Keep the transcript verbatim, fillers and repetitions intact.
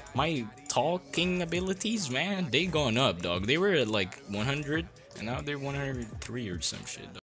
my talking abilities, man, they gone up, dog. They were at like one hundred, and now they're one hundred three or some shit, dog.